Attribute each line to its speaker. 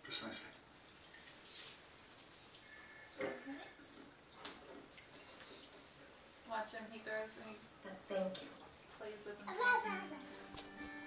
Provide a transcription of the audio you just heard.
Speaker 1: Precisely.
Speaker 2: Watch him, he throws and he
Speaker 3: Thank you.
Speaker 2: plays with himself.